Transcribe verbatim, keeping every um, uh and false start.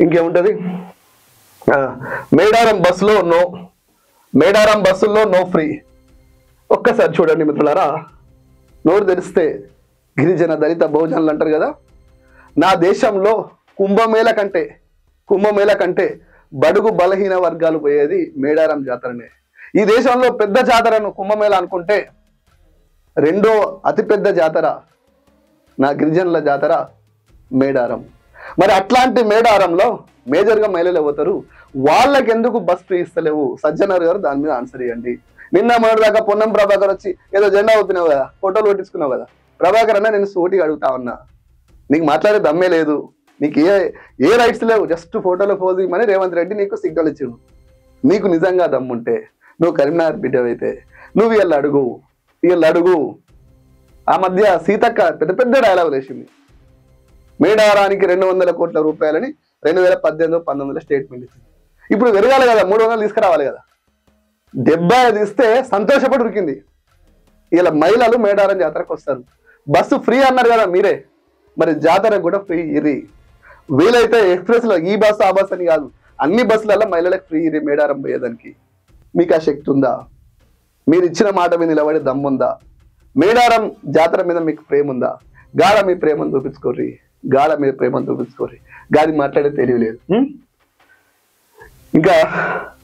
ఇంకేముంటది, మేడారం బస్సులో నో మేడారం బస్సుల్లో no free. ఒక్కసారి చూడండి మిత్రులారా, నోరు తెరిస్తే గిరిజన దళిత బహుజనులు అంటారు కదా, నా దేశంలో కుంభమేళ కంటే కుంభమేళ కంటే బడుగు బలహీన వర్గాలు పోయేది మేడారం జాతరనే. ఈ దేశంలో పెద్ద జాతరను కుంభమేళ అనుకుంటే రెండో అతిపెద్ద జాతర నా గిరిజనుల జాతర మేడారం. మరి అట్లాంటి మేడారంలో మేజర్గా మహిళలు పోతారు, వాళ్ళకి ఎందుకు బస్ ఫ్రీ ఇస్తలేవు? సజ్జనర్ గారు దాని మీద ఆన్సర్ ఇవ్వండి. నిన్న మొన్నటి దాకా పొన్నం ప్రభాకర్ వచ్చి ఏదో జెండా అవుతున్నావు కదా, ఫోటోలు కొట్టించుకున్నావు కదా. ప్రభాకర్ అన్న, నేను సూటిగా అడుగుతా ఉన్నా, నీకు మాట్లాడే దమ్మే లేదు, నీకు ఏ ఏ రైట్స్ లేవు, జస్ట్ ఫోటోలో పోజ్ ఇవ్వమని రేవంత్ రెడ్డి నీకు సిగ్నల్ ఇచ్చిండు. నీకు నిజంగా దమ్ముంటే, నువ్వు కరీంనగర్ బిడ్డవైతే నువ్వు వీళ్ళు అడుగు వీళ్ళు అడుగు ఆ మధ్య సీతక్క పెద్ద పెద్ద డైలాగులు వేసింది, మేడారానికి రెండు వందల కోట్ల రూపాయలని రెండు వేల పద్దెనిమిది పంతొమ్మిదిలో స్టేట్మెంట్ ఇచ్చింది. ఇప్పుడు పెరగాలి కదా, మూడు వందలు తీసుకురావాలి కదా. డెబ్బై ఐదు ఇస్తే సంతోషపడి ఉరికింది. ఇలా మహిళలు మేడారం జాతరకు వస్తారు. బస్సు ఫ్రీ అన్నారు కదా మీరే, మరి జాతర కూడా ఫ్రీ ఇరి. వీలైతే ఎక్స్ప్రెస్లో ఈ బస్సు ఆ బస్సు అని కాదు, అన్ని బస్సులలో మహిళలకు ఫ్రీ ఇరి మేడారం పోయేదానికి. మీకు ఆ శక్తి ఉందా? మీరు ఇచ్చిన మాట మీద నిలబడే దమ్ముందా? మేడారం జాతర మీద మీకు ప్రేమ ఉందా? గాఢ మీ ప్రేమను చూపించుకోర్రి, గాఢ మీ ప్రేమను చూపించుకోర్రి. గాది మాట్లాడే తెలియలేదు. ఇంకా